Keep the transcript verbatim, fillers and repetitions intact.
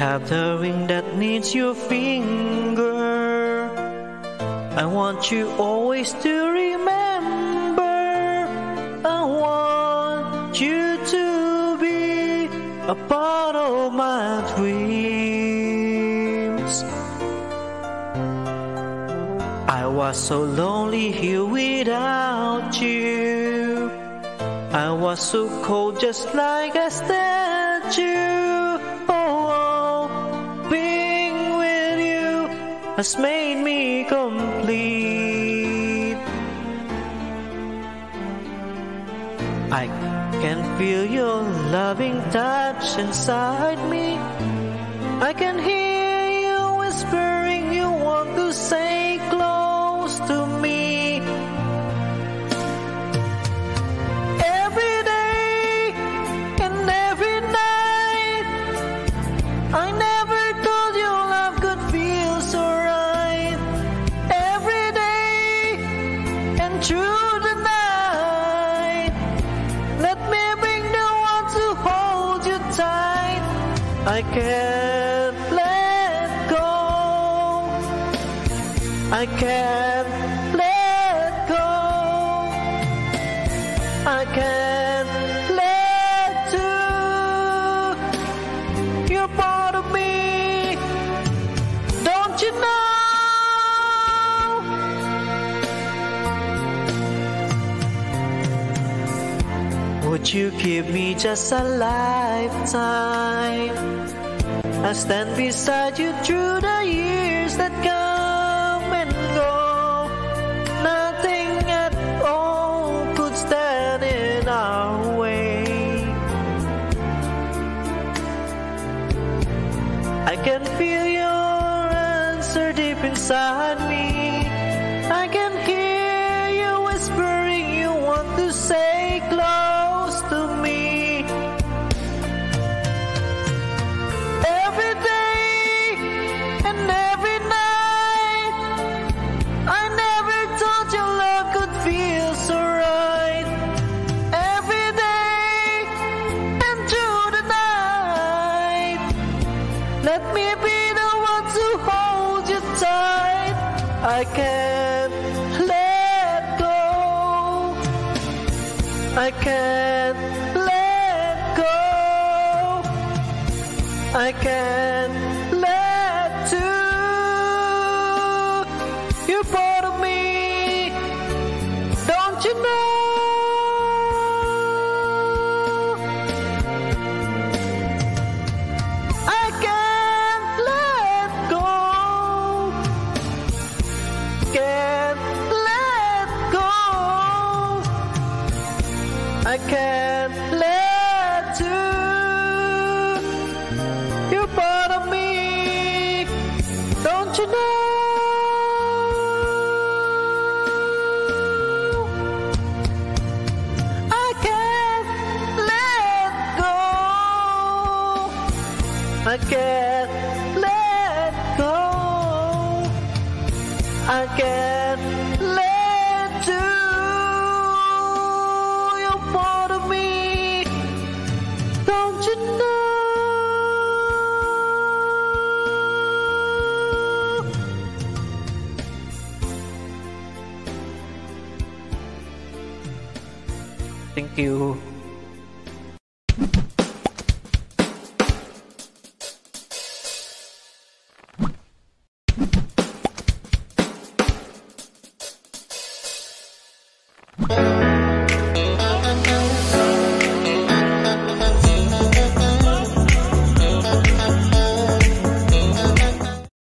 have the ring that needs your finger. I want you always to remember. I want you to be a part of my dreams. I was so lonely here without you. I was so cold, just like a statue. Oh, being with you has made me complete. I can feel your loving touch inside me. I can hear you whispering you want to say close to me. I never thought your love could feel so right. Every day and through the night, let me be the one to hold you tight. I can't let go. I can't let go. I can't let you. You're part of me. Don't you know? Would you give me just a lifetime? I'll stand beside you through the years that come and go. Nothing at all could stand in our way. I can feel your answer deep inside me. I can hear you whispering you want to say close to me. Every day and every night, I never thought your love could feel so right. Every day and through the night, let me be the one to hold you tight. I can't let go. I can't let go. I can't let you. You're part of me. Don't you know? I can't let go. Can't let go. I can't let you. You're part of me. Don't you know? I can't let go. I can't let go. I can't let you. You're part of me. Don't you know? Thank you.